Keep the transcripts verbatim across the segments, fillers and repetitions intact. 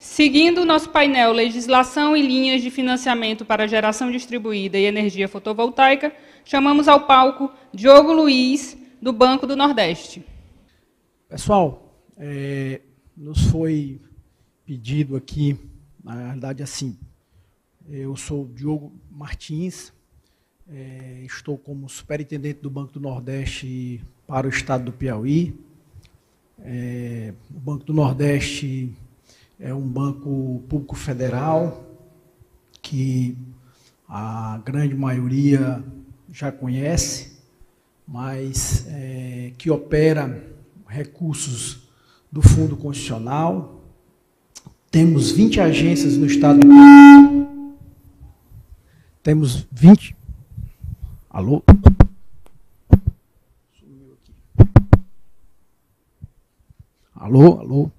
Seguindo o nosso painel Legislação e linhas de financiamento para geração distribuída e energia fotovoltaica, chamamos ao palco Diogo Luiz, do Banco do Nordeste. Pessoal, é, nos foi pedido aqui, na realidade assim, eu sou Diogo Martins, é, estou como superintendente do Banco do Nordeste para o estado do Piauí. É, o Banco do Nordeste é um banco público federal que a grande maioria já conhece, mas é, que opera recursos do Fundo Constitucional. Temos vinte agências no estado do Piauí. Temos vinte... Alô? Sumiu aqui. Alô? Alô?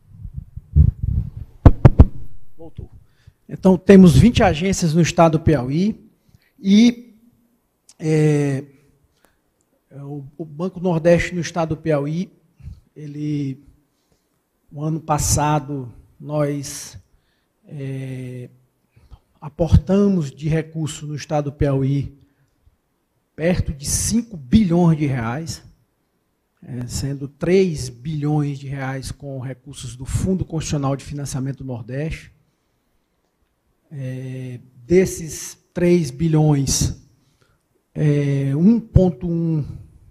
Voltou. Então, temos vinte agências no estado do Piauí e é, o, o Banco Nordeste no estado do Piauí, ele, o ano passado, nós é, aportamos de recursos no estado do Piauí perto de cinco bilhões de reais, é, sendo três bilhões de reais com recursos do Fundo Constitucional de Financiamento do Nordeste. É, desses três bilhões, é, um vírgula um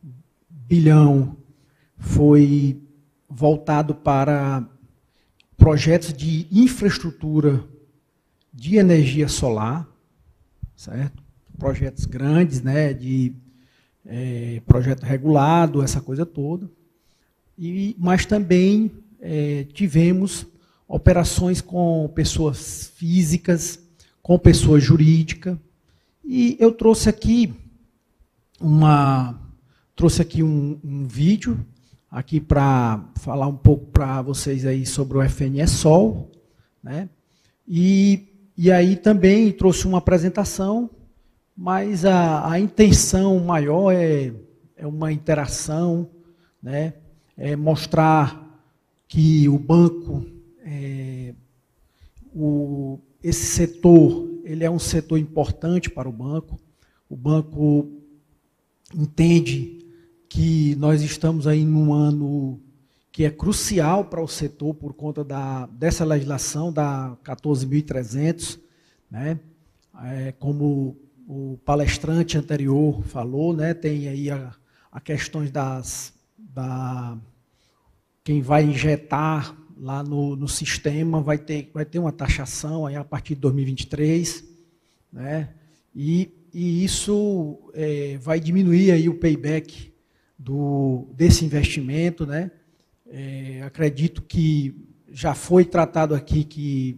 bilhão foi voltado para projetos de infraestrutura de energia solar, certo? Projetos grandes, né, de é, projeto regulado, essa coisa toda. E, mas também é, tivemos operações com pessoas físicas, com pessoa jurídica. E eu trouxe aqui uma, trouxe aqui um, um vídeo aqui para falar um pouco para vocês aí sobre o F N E Sol, né? E, e aí também trouxe uma apresentação, mas a, a intenção maior é, é uma interação, né? É mostrar que o banco, é, o, esse setor, ele é um setor importante para o banco. O banco entende que nós estamos aí num ano que é crucial para o setor por conta da, dessa legislação da quatorze mil e trezentos, né? É, como o palestrante anterior falou, né? Tem aí a, a questões das, da, quem vai injetar lá no, no sistema vai ter, vai ter uma taxação aí a partir de dois mil e vinte e três, né? E, e isso é, vai diminuir aí o payback do, desse investimento, né? É, acredito que já foi tratado aqui que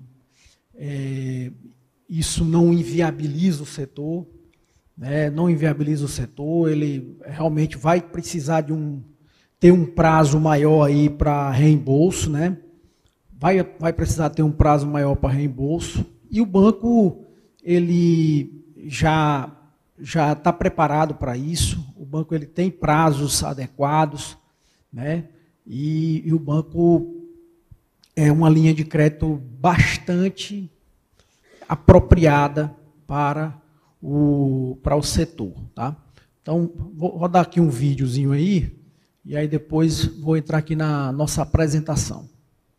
é, isso não inviabiliza o setor, né? Não inviabiliza o setor, ele realmente vai precisar de um, ter um prazo maior aí para reembolso, né? Vai, vai precisar ter um prazo maior para reembolso, e o banco ele já já está preparado para isso. O banco ele tem prazos adequados, né? E, e o banco é uma linha de crédito bastante apropriada para o, para o setor, tá? Então, vou rodar aqui um videozinho aí, e aí depois vou entrar aqui na nossa apresentação.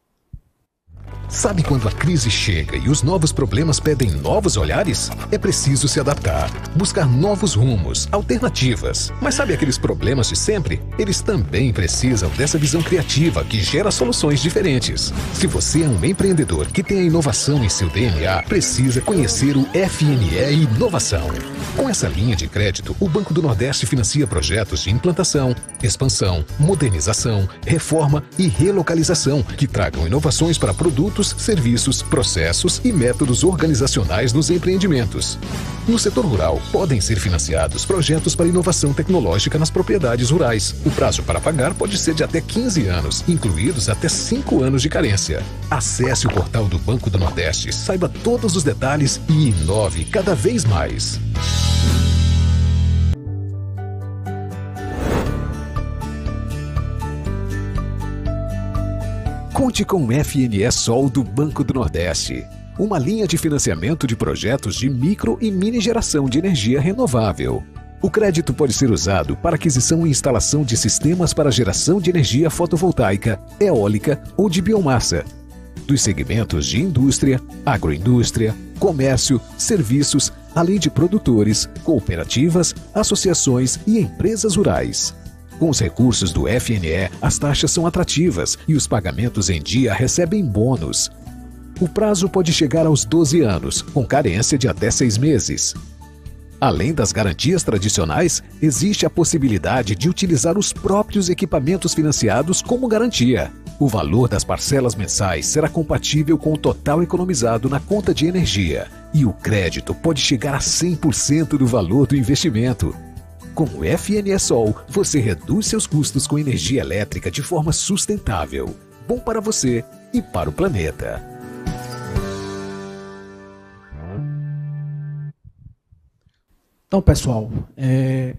Sabe quando a crise chega e os novos problemas pedem novos olhares? É preciso se adaptar, buscar novos rumos, alternativas. Mas sabe aqueles problemas de sempre? Eles também precisam dessa visão criativa que gera soluções diferentes. Se você é um empreendedor que tem a inovação em seu D N A, precisa conhecer o F N E Inovação. Com essa linha de crédito, o Banco do Nordeste financia projetos de implantação, expansão, modernização, reforma e relocalização que tragam inovações para produtos, serviços, processos e métodos organizacionais nos empreendimentos. No setor rural, podem ser financiados projetos para inovação tecnológica nas propriedades rurais. O prazo para pagar pode ser de até quinze anos, incluídos até cinco anos de carência. Acesse o portal do Banco do Nordeste, saiba todos os detalhes e inove cada vez mais. Conte com o F N E Sol do Banco do Nordeste. Uma linha de financiamento de projetos de micro e mini geração de energia renovável. O crédito pode ser usado para aquisição e instalação de sistemas para geração de energia fotovoltaica, eólica ou de biomassa, dos segmentos de indústria, agroindústria, comércio, serviços, além de produtores, cooperativas, associações e empresas rurais. Com os recursos do F N E, as taxas são atrativas e os pagamentos em dia recebem bônus. O prazo pode chegar aos doze anos, com carência de até seis meses. Além das garantias tradicionais, existe a possibilidade de utilizar os próprios equipamentos financiados como garantia. O valor das parcelas mensais será compatível com o total economizado na conta de energia e o crédito pode chegar a cem por cento do valor do investimento. Com o F N E Sol, você reduz seus custos com energia elétrica de forma sustentável. Bom para você e para o planeta. Então, pessoal, é,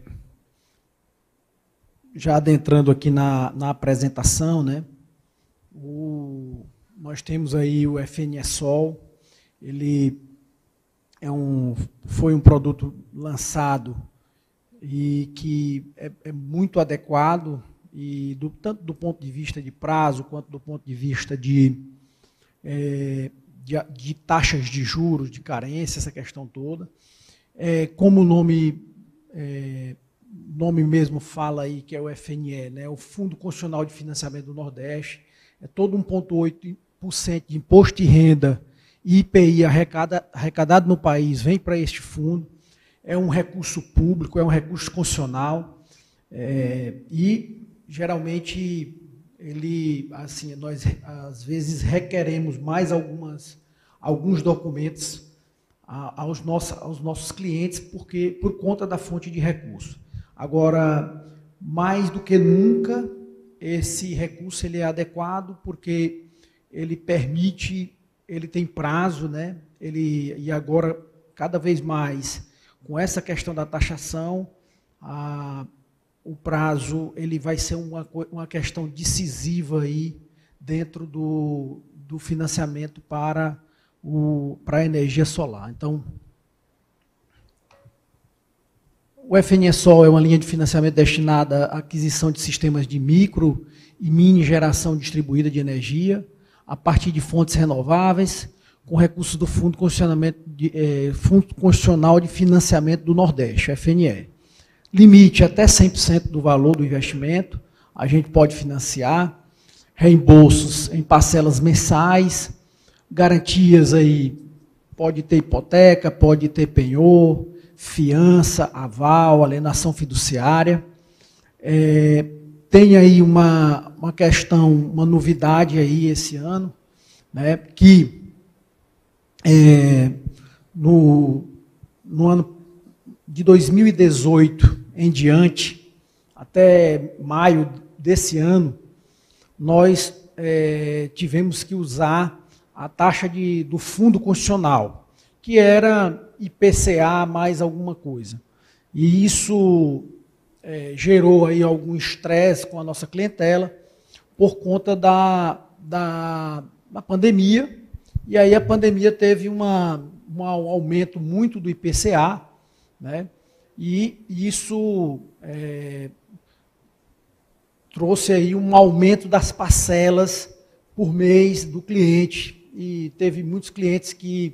já adentrando aqui na, na apresentação, né, o, nós temos aí o F N E Sol, ele é um, foi um produto lançado e que é, é muito adequado, e do, tanto do ponto de vista de prazo, quanto do ponto de vista de, é, de, de taxas de juros, de carência, essa questão toda. É, como o nome, é, nome mesmo fala aí, que é o F N E, né, o Fundo Constitucional de Financiamento do Nordeste, é todo um vírgula oito por cento de imposto de renda e I P I arrecada, arrecadado no país vem para este fundo. É um recurso público, é um recurso constitucional, é, e geralmente ele, assim, nós às vezes requeremos mais algumas, alguns documentos Aos nossos, aos nossos clientes, porque, por conta da fonte de recurso. Agora, mais do que nunca, esse recurso ele é adequado, porque ele permite, ele tem prazo, né? Ele, e agora, cada vez mais, com essa questão da taxação, a, o prazo ele vai ser uma, uma questão decisiva aí dentro do, do financiamento para para a energia solar. Então, o F N E Sol é uma linha de financiamento destinada à aquisição de sistemas de micro e mini geração distribuída de energia a partir de fontes renováveis, com recursos do Fundo Constitucional de, eh, Fundo Constitucional de Financiamento do Nordeste, F N E. Limite até cem por cento do valor do investimento, a gente pode financiar, reembolsos em parcelas mensais, garantias aí, pode ter hipoteca, pode ter penhor, fiança, aval, alienação fiduciária. É, tem aí uma, uma questão, uma novidade aí esse ano, né, que é, no, no ano de dois mil e dezoito em diante, até maio desse ano, nós é, tivemos que usar a taxa de, do Fundo Constitucional, que era I P C A mais alguma coisa. E isso é, gerou aí algum estresse com a nossa clientela por conta da, da, da pandemia. E aí a pandemia teve uma, uma, um aumento muito do I P C A, né? E isso é, trouxe aí um aumento das parcelas por mês do cliente. E teve muitos clientes que,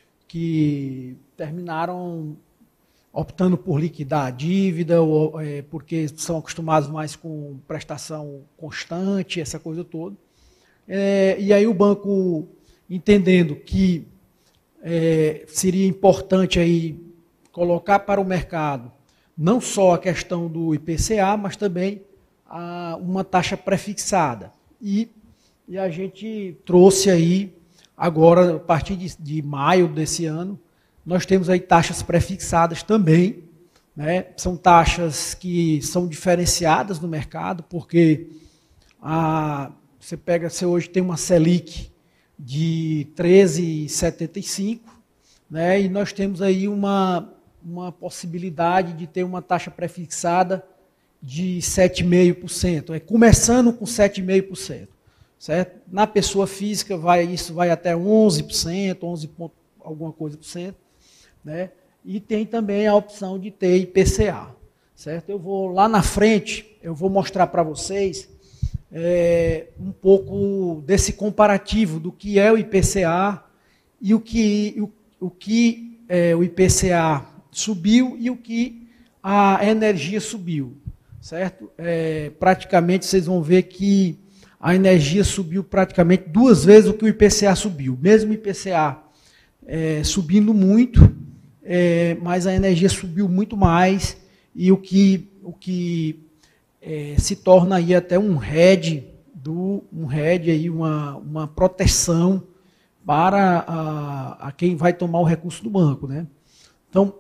que terminaram optando por liquidar a dívida, ou, é, porque são acostumados mais com prestação constante, essa coisa toda. É, e aí o banco, entendendo que é, seria importante aí colocar para o mercado não só a questão do I P C A, mas também a, uma taxa prefixada. E, e a gente trouxe aí, agora, a partir de, de maio desse ano, nós temos aí taxas prefixadas também, né? São taxas que são diferenciadas no mercado, porque a, você pega, você hoje tem uma Selic de treze vírgula setenta e cinco, né? E nós temos aí uma, uma possibilidade de ter uma taxa prefixada de sete vírgula cinco por cento, é, começando com sete vírgula cinco por cento. certo? Na pessoa física, vai, isso vai até onze por cento, onze ponto alguma coisa por cento, né? E tem também a opção de ter I P C A, certo? Eu vou lá na frente, eu vou mostrar para vocês é, um pouco desse comparativo do que é o I P C A e o que o, o, que é, o I P C A subiu e o que a energia subiu, certo? É, praticamente vocês vão ver que a energia subiu praticamente duas vezes o que o I P C A subiu. Mesmo o I P C A é, subindo muito, é, mas a energia subiu muito mais, e o que, o que é, se torna aí até um hedge, do, um hedge aí, uma, uma proteção para a, a quem vai tomar o recurso do banco, né? Então,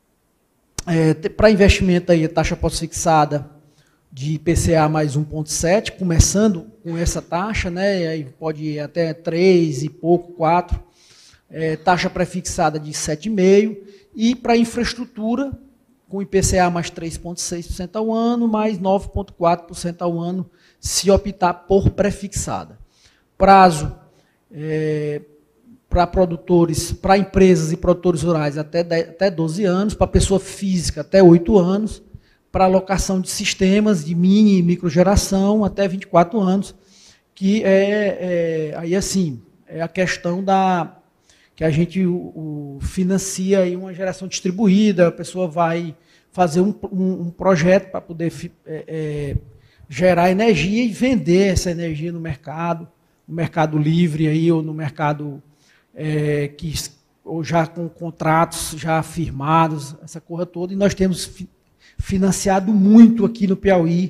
é, para investimento aí, a taxa pós-fixada de I P C A mais um vírgula sete, começando com essa taxa, né, aí pode ir até três e pouco, quatro, é, taxa pré-fixada de sete vírgula cinco, e para infraestrutura, com I P C A mais três vírgula seis por cento ao ano, mais nove vírgula quatro por cento ao ano, se optar por pré-fixada. Prazo é, para produtores, para empresas e produtores rurais até, dez, até doze anos, para pessoa física até oito anos, para alocação de sistemas de mini e microgeração até vinte e quatro anos, que é, é aí assim, é a questão da que a gente o, o, financia aí uma geração distribuída, a pessoa vai fazer um, um, um projeto para poder é, é, gerar energia e vender essa energia no mercado, no mercado livre aí, ou no mercado é, que, ou já com contratos já firmados, essa coisa toda, e nós temos financiado muito aqui no Piauí,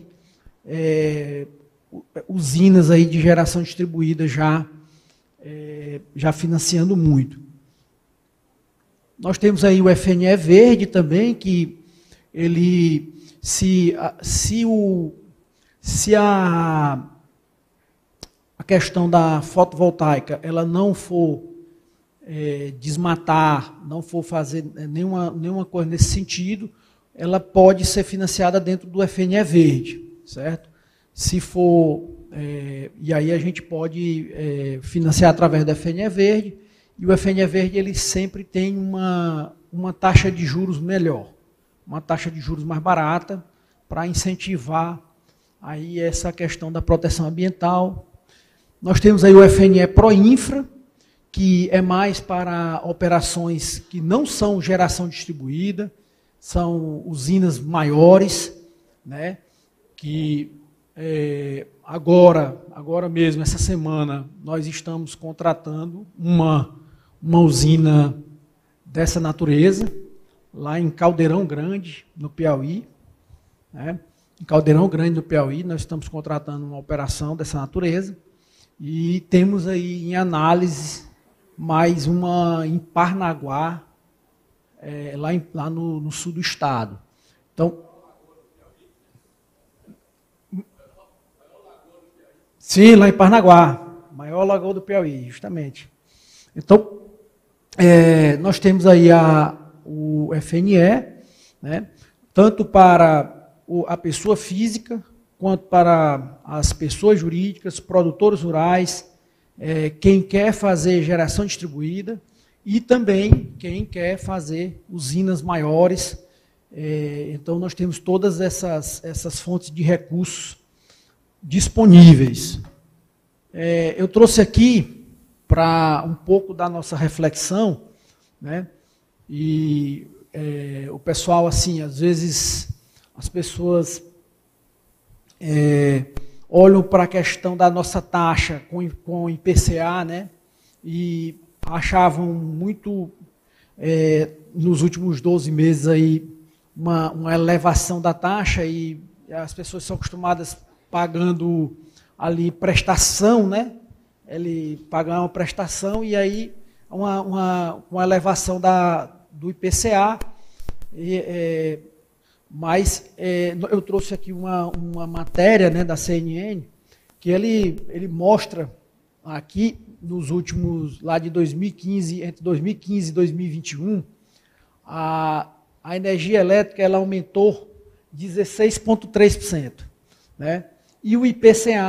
é, usinas aí de geração distribuída já, é, já financiando muito. Nós temos aí o F N E verde também, que ele, se, se, o, se a, a questão da fotovoltaica ela não for é, desmatar, não for fazer nenhuma, nenhuma coisa nesse sentido, ela pode ser financiada dentro do F N E verde, certo? Se for, é, e aí a gente pode é, financiar através do F N E verde, e o F N E verde ele sempre tem uma, uma taxa de juros melhor, uma taxa de juros mais barata, para incentivar aí essa questão da proteção ambiental. Nós temos aí o F N E Proinfra, que é mais para operações que não são geração distribuída, são usinas maiores, né, que é, agora, agora mesmo, essa semana, nós estamos contratando uma, uma usina dessa natureza, lá em Caldeirão Grande, no Piauí. Né, em Caldeirão Grande, no Piauí, nós estamos contratando uma operação dessa natureza, e temos aí em análise mais uma em Parnaguá, É, lá, em, lá no, no sul do estado. Então, sim, lá em Parnaguá, maior lagoa do Piauí, justamente. Então, é, nós temos aí a, o F N E, né, tanto para o, a pessoa física, quanto para as pessoas jurídicas, produtores rurais, é, quem quer fazer geração distribuída, e também quem quer fazer usinas maiores. É, então, nós temos todas essas, essas fontes de recursos disponíveis. É, eu trouxe aqui para um pouco da nossa reflexão, né, e é, o pessoal, assim, às vezes, as pessoas é, olham para a questão da nossa taxa com, com I P C A, né, e achavam muito, é, nos últimos doze meses, aí, uma, uma elevação da taxa, e as pessoas são acostumadas pagando ali prestação, né? Ele pagar uma prestação, e aí uma, uma, uma elevação da, do I P C A. E, é, mas é, eu trouxe aqui uma, uma matéria, né, da C N N, que ele, ele mostra aqui, nos últimos, lá de dois mil e quinze, entre dois mil e quinze e dois mil e vinte e um, a, a energia elétrica ela aumentou dezesseis vírgula três por cento, né? E o I P C A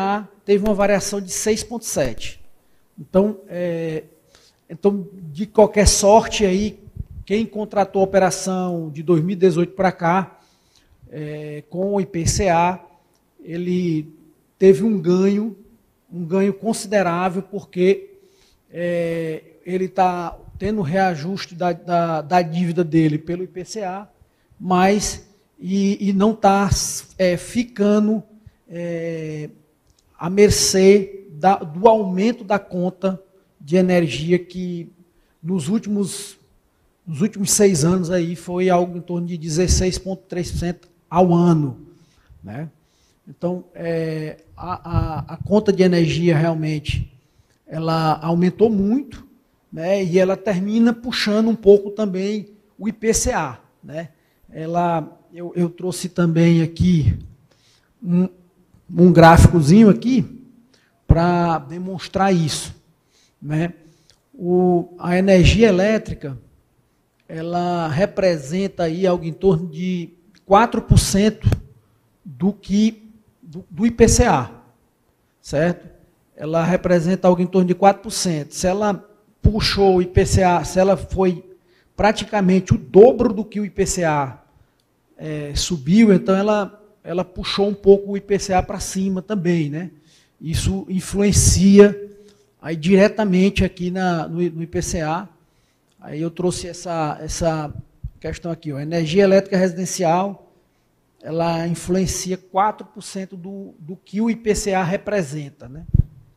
teve uma variação de seis vírgula sete. Então, é, então, de qualquer sorte aí, quem contratou a operação de dois mil e dezoito para cá, é, com o I P C A, ele teve um ganho, um ganho considerável, porque é, ele está tendo reajuste da, da, da dívida dele pelo I P C A, mas e, e não está é, ficando é, à mercê da, do aumento da conta de energia que nos últimos, nos últimos seis anos aí foi algo em torno de dezesseis vírgula três por cento ao ano, né? Então, é, a, a, a conta de energia realmente ela aumentou muito, né, e ela termina puxando um pouco também o I P C A. Né? Ela, eu, eu trouxe também aqui um, um gráficozinho aqui para demonstrar isso. Né? O, a energia elétrica ela representa aí algo em torno de quatro por cento do que Do, do I P C A, certo? Ela representa algo em torno de quatro por cento. Se ela puxou o I P C A, se ela foi praticamente o dobro do que o I P C A é, subiu, então ela, ela puxou um pouco o I P C A para cima também, né? Isso influencia aí diretamente aqui na, no, no I P C A. Aí eu trouxe essa, essa questão aqui, ó, energia elétrica residencial, ela influencia quatro por cento do, do que o I P C A representa. Né?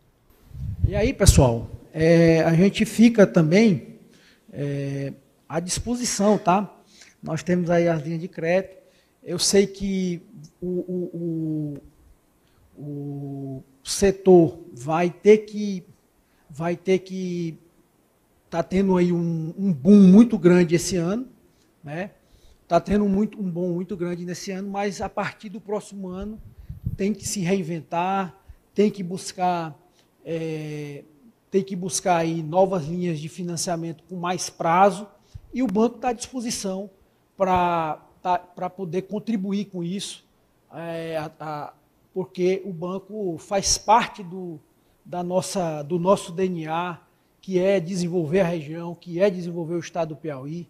E aí, pessoal, é, a gente fica também é, à disposição, tá? Nós temos aí as linhas de crédito. Eu sei que o, o, o, o setor vai ter que vai ter que tá tendo aí um, um boom muito grande esse ano, né? Está tendo muito, um bom muito grande nesse ano, mas a partir do próximo ano tem que se reinventar, tem que buscar, é, tem que buscar aí novas linhas de financiamento com mais prazo, e o banco está à disposição para tá, para poder contribuir com isso, é, a, a, porque o banco faz parte do, da nossa, do nosso D N A, que é desenvolver a região, que é desenvolver o estado do Piauí,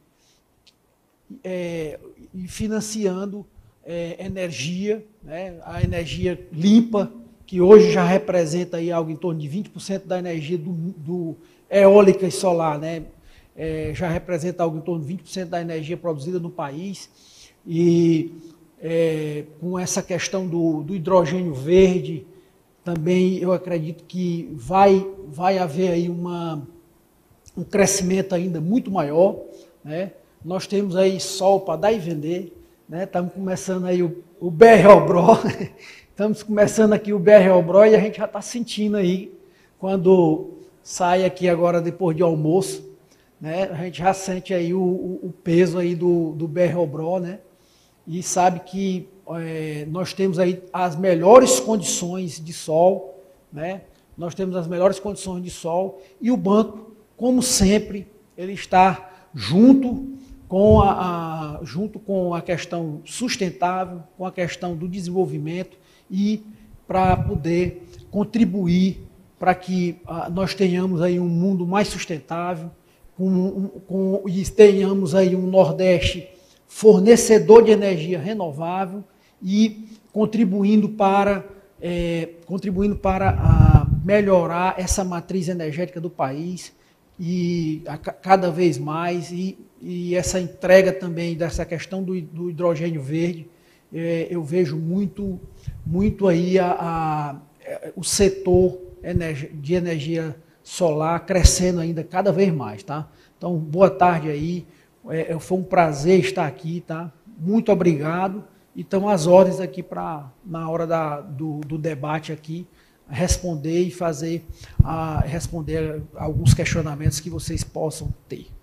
É, e financiando é, energia, né, a energia limpa, que hoje já representa aí algo em torno de vinte por cento da energia do, do eólica e solar, né, é, já representa algo em torno de vinte por cento da energia produzida no país, e é, com essa questão do, do hidrogênio verde, também eu acredito que vai, vai haver aí uma, um crescimento ainda muito maior, né. Nós temos aí sol para dar e vender, né? Estamos começando aí o, o B R Obró, estamos começando aqui o B R Obró e a gente já está sentindo aí, quando sai aqui agora depois de almoço, né? A gente já sente aí o, o, o peso aí do, do B R Obró, né? E sabe que é, nós temos aí as melhores condições de sol, né? Nós temos as melhores condições de sol, e o banco, como sempre, ele está junto com a, a, junto com a questão sustentável, com a questão do desenvolvimento, e para poder contribuir para que a, nós tenhamos aí um mundo mais sustentável, com, com, e tenhamos aí um Nordeste fornecedor de energia renovável e contribuindo para, é, contribuindo para a melhorar essa matriz energética do país, e a, cada vez mais, e, e essa entrega também dessa questão do, do hidrogênio verde, é, eu vejo muito, muito aí a, a, o setor energia, de energia solar crescendo ainda cada vez mais, tá? Então, boa tarde aí, é, foi um prazer estar aqui, tá? Muito obrigado, e estão as ordens aqui para, na hora da, do, do debate aqui, responder e fazer, a, responder alguns questionamentos que vocês possam ter.